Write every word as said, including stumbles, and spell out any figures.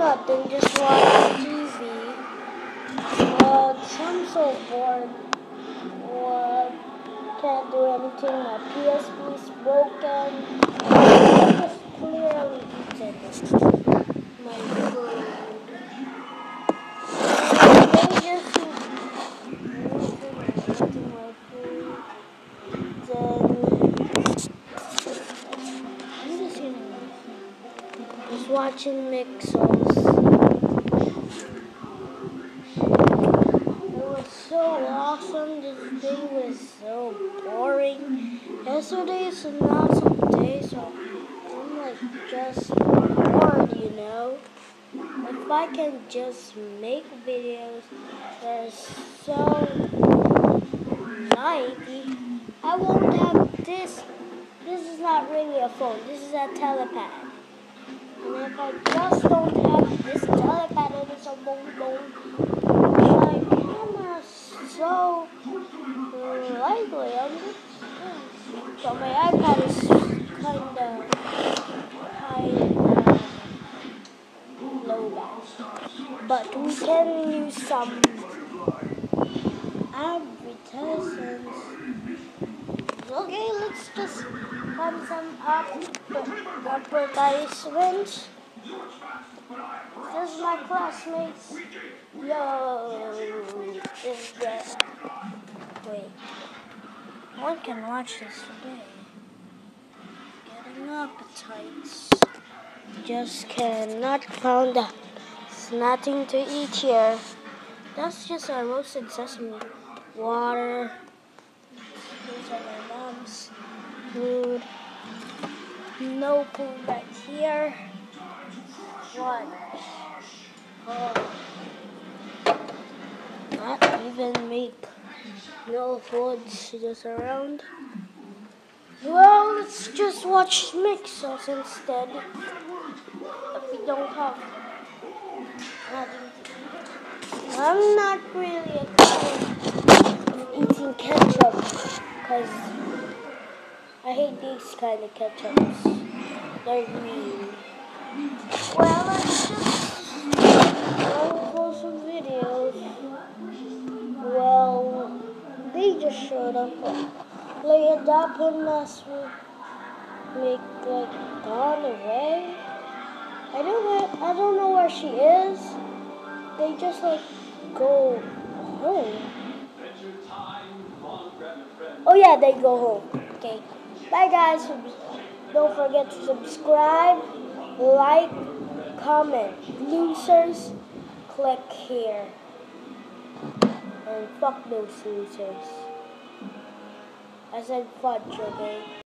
nothing, just watch T V. But I'm so bored. Or can't do anything. My P S P is broken. I just clearly eaten my food. They just eating my food. Then just watching Mixels. It was so awesome. This day was so boring. Yesterday is an awesome day, so I'm like just bored, you know. If I can just make videos that are so nice, I won't have this. This is not really a phone. This is a telepad. And if I just don't have this telepad, it is a bone bone. My camera is so lightly on this. So my iPad is kind of high low batt. But we can use some advertisements. Okay, let's just find some advertisements. This is my classmates. Yo, is there? Wait, one can watch this today. Getting appetites. Just cannot found out. It's nothing to eat here. That's just a roasted sesame. Water. These are my mom's food. No food right here. What? Oh. Not even make no food just around. Well, let's just watch Mixels instead. If we don't have nothing to eat. I'm not really a fan of eating ketchup because I hate these kind of ketchups. They're green. Well, let's just go for some videos. Well, they just showed up. Play it up and us make like gone away. I don't know. I don't know where she is. They just like go home. Oh yeah, they go home. Okay. Bye guys. Don't forget to subscribe, like, comment. Losers, click here. And fuck those losers. I said fudge, okay?